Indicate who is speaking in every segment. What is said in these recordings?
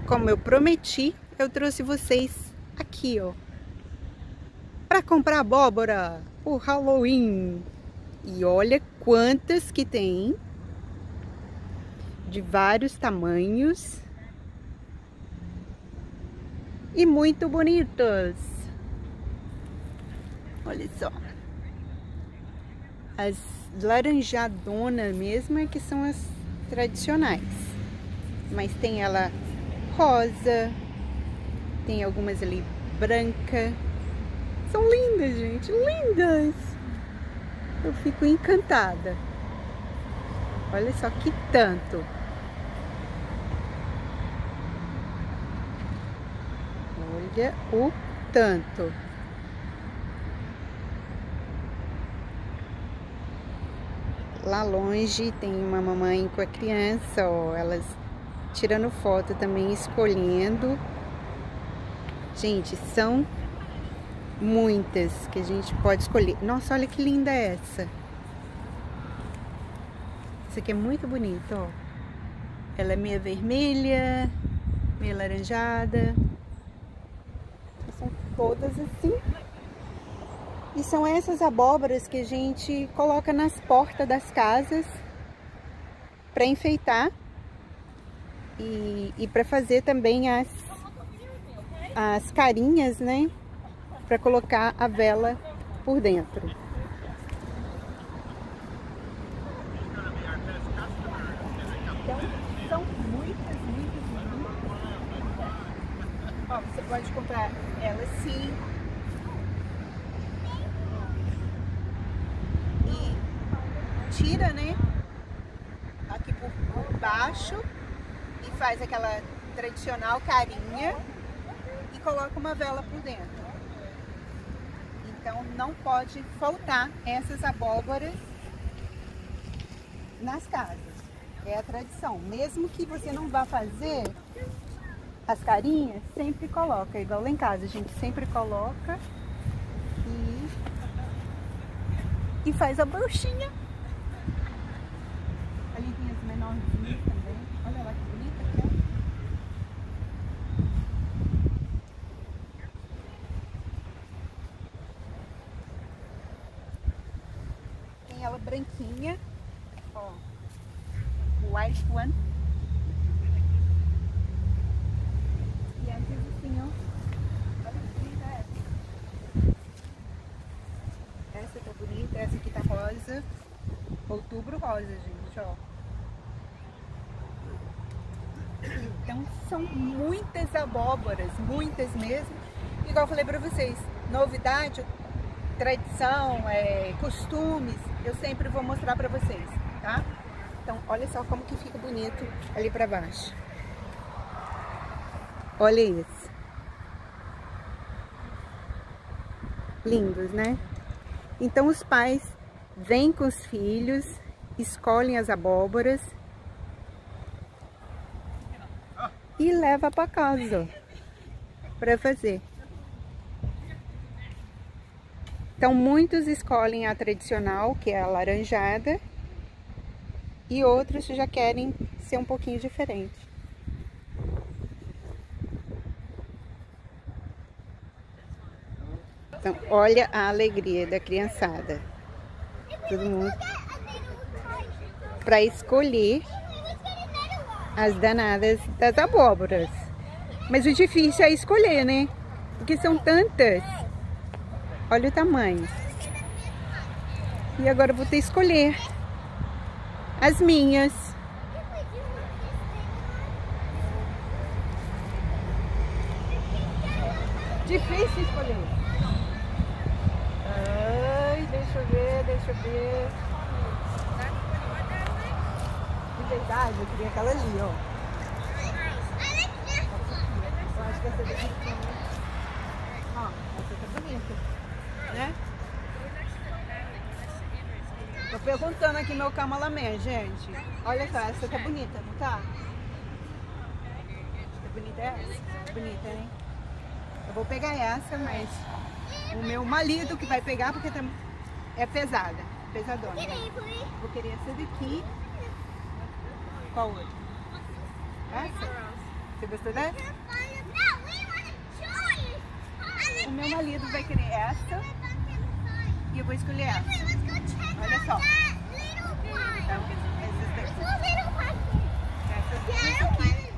Speaker 1: como eu prometi, eu trouxe vocês aqui, ó, para comprar abóbora por Halloween. E olha quantas que tem, de vários tamanhos e muito bonitas. Olha só, as laranjadonas mesmo é que são as tradicionais, mas tem ela rosa, tem algumas ali branca. São lindas, gente, lindas. Eu fico encantada. Olha só que tanto. Olha o tanto. Lá longe tem uma mamãe com a criança, ó, elas tirando foto também, escolhendo. Gente, são muitas que a gente pode escolher. Nossa, olha que linda essa. Essa aqui é muito bonita, ó. Ela é meio vermelha, meio laranjada. São todas assim. E são essas abóboras que a gente coloca nas portas das casas para enfeitar e para fazer também as carinhas, né? Para colocar a vela por dentro. Então, são muitas. Ó, você pode comprar ela assim. E tira, né? Aqui por baixo. E faz aquela tradicional carinha. E coloca uma vela por dentro. Então não pode faltar essas abóboras nas casas. É a tradição. Mesmo que você não vá fazer as carinhas, sempre coloca. Igual lá em casa, a gente sempre coloca e faz a bruxinha. Ali tem as menorzinhas também. Olha lá que bonita que é. Ela branquinha, ó, white one. E às vezes assim, ó, olha que bonita essa. Essa tá bonita, essa aqui tá rosa. Outubro rosa, gente, ó. Então são muitas abóboras, muitas mesmo. Igual eu falei pra vocês, novidade, tradição, costumes, eu sempre vou mostrar pra vocês, tá? Então, olha só como que fica bonito ali pra baixo. Olha isso. Lindos, né? Então, os pais vêm com os filhos, escolhem as abóboras e levam pra casa pra fazer. Então, muitos escolhem a tradicional, que é a laranjada, e outros já querem ser um pouquinho diferente. Então, olha a alegria da criançada. Todo mundo para escolher as danadas das abóboras. Mas o difícil é escolher, né? Porque são tantas. Olha o tamanho. E agora eu vou ter que escolher as minhas. Difícil escolher. Ai, deixa eu ver. De verdade, eu queria aquela ali, ó. Eu acho que essa daqui também. Ó, essa tá bonita, né? Tô perguntando aqui meu cameraman, gente. Olha só, essa tá bonita, não tá? Tá bonita essa? Bonita, hein? Eu vou pegar essa, mas o meu marido que vai pegar porque é pesada, pesadona. Né? Vou querer essa daqui. Qual outra? Essa? Você gostou dessa? O meu marido vai querer essa e eu vou escolher essa. Olha só. Então, essas daqui. Essa aqui.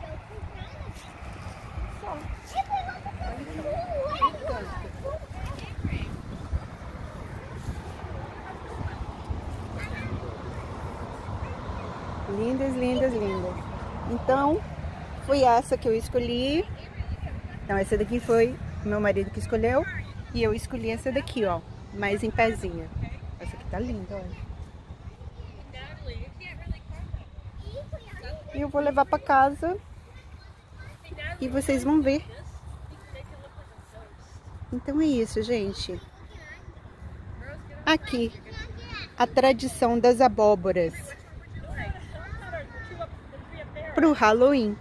Speaker 1: Só. Lindas, lindas, lindas. Então, foi essa que eu escolhi. Então, essa daqui foi o meu marido que escolheu. E eu escolhi essa daqui, ó. Mais em pezinha. Essa aqui tá linda, olha. E eu vou levar pra casa. E vocês vão ver. Então é isso, gente. Aqui, a tradição das abóboras pro Halloween.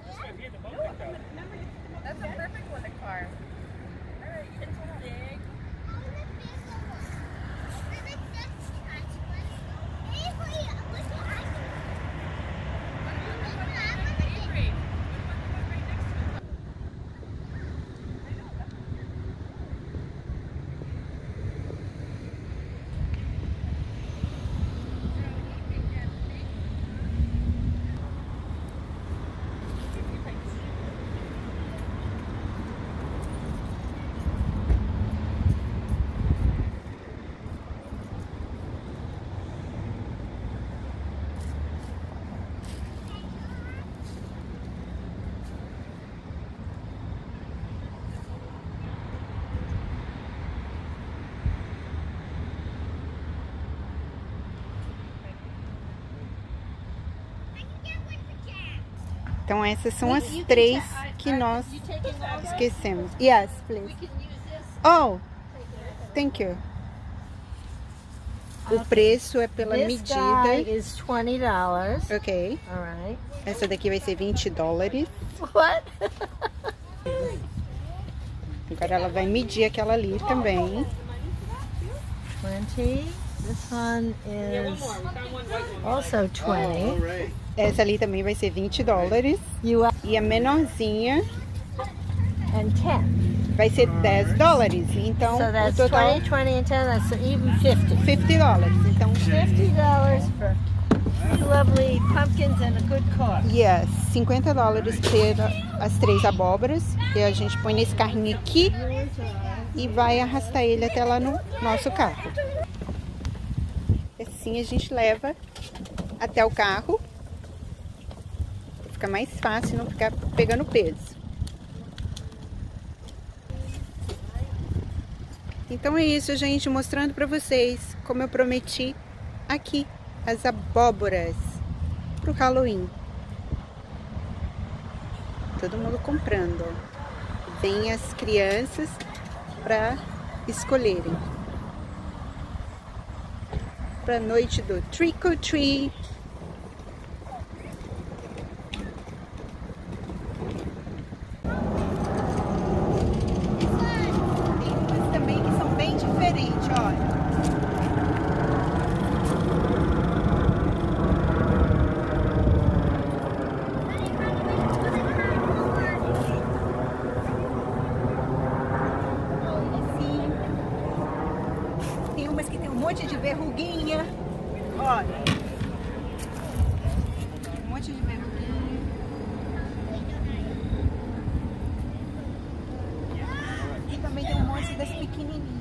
Speaker 1: Então essas são as três que nós esquecemos. Yes, please. Oh, thank you. O preço é pela medida.
Speaker 2: Is $20.
Speaker 1: Ok.
Speaker 2: Alright.
Speaker 1: Essa daqui vai ser $20.
Speaker 2: What?
Speaker 1: Agora ela vai medir aquela ali também.
Speaker 2: 20. This one is also 20.
Speaker 1: Essa ali também vai ser $20. E a menorzinha
Speaker 2: And 10.
Speaker 1: vai ser $10. Então,
Speaker 2: So that's
Speaker 1: o total
Speaker 2: 20, 20, and 10. That's even 50.
Speaker 1: $50. Então,
Speaker 2: $50 for lovely pumpkins and a good cause.
Speaker 1: yes, $50 para as três abóboras. E a gente põe nesse carrinho aqui e vai arrastar ele até lá no nosso carro. Assim a gente leva até o carro. Fica mais fácil, não ficar pegando peso. Então é isso, gente, mostrando pra vocês, como eu prometi, aqui, as abóboras pro Halloween. Todo mundo comprando, ó. Vem as crianças pra escolherem. Pra noite do Trick or Treat. Verruguinha, olha, um monte de verruguinha. E também tem um monte das pequenininhas.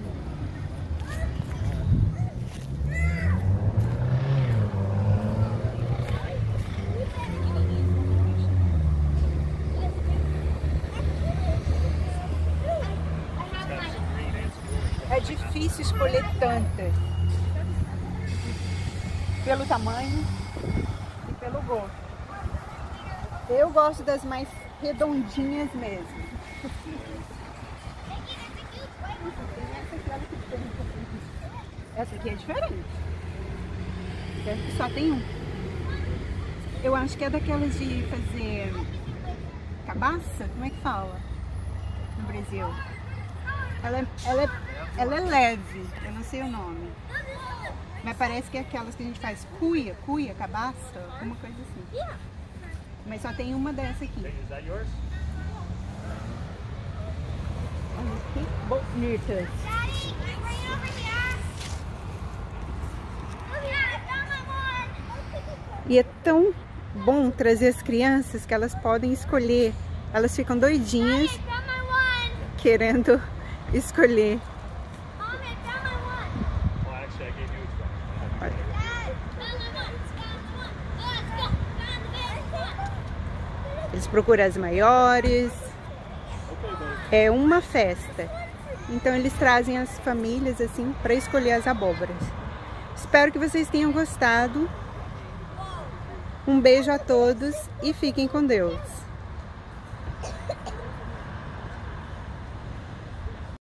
Speaker 1: É difícil escolher tantas. Pelo tamanho e pelo gosto. Eu gosto das mais redondinhas mesmo. Essa aqui é diferente. Essa aqui só tem um. Eu acho que é daquelas de fazer cabaça, como é que fala no Brasil? Ela é leve, eu não sei o nome. Mas parece que é aquelas que a gente faz cuia, cabaça, alguma coisa assim. Mas só tem uma dessa aqui.
Speaker 3: Is that yours?
Speaker 1: Olha que bonitas.
Speaker 2: Daddy, bring it over here. Look at it, found my one.
Speaker 1: E é tão bom trazer as crianças que elas podem escolher. Elas ficam doidinhas
Speaker 2: Daddy, found my one.
Speaker 1: querendo escolher.
Speaker 2: Mommy, found my one.
Speaker 3: Well, actually, I gave you a
Speaker 2: Dad, found my one. Found my one. Let's go. Found the big one.
Speaker 1: Eles procuram as maiores. É uma festa. Então eles trazem as famílias assim para escolher as abóboras. Espero que vocês tenham gostado. Um beijo a todos e fiquem com Deus.